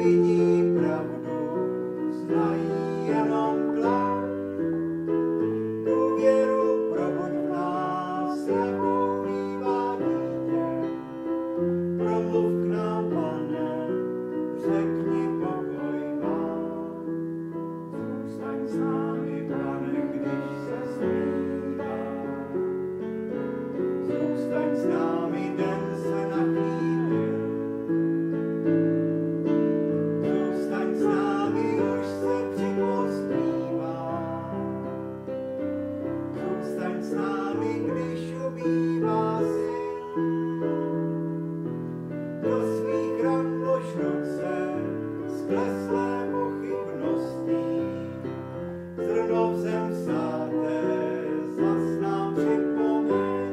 nevidí pravdu, znají jenom klam. Důvěru probuď v nás, jakou mívá dítě. Promluv k nám, Pane, řekni pokoj vám. Zůstaň s námi, Pane, když se smívá. Zůstaň s námi, den se nachýlil. Zůstaň s námi, už se připospívá. Zůstaň s námi, když ubývá sil. Do svých ran vlož ruce, skleslé pochybností. Zrno v zem vsáté, zas nám připomeň.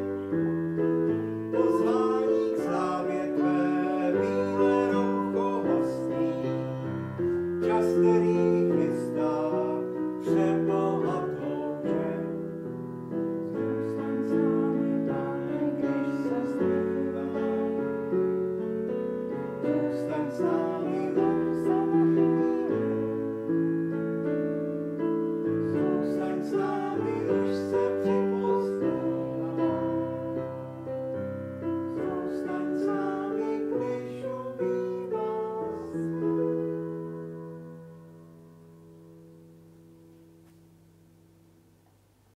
Pozvání k slávě tvé, bílé roucho hostí. Čas, který chystá přebohatou žen. Zůstaň s námi, Pane, když se zpívá. Zůstaň s námi.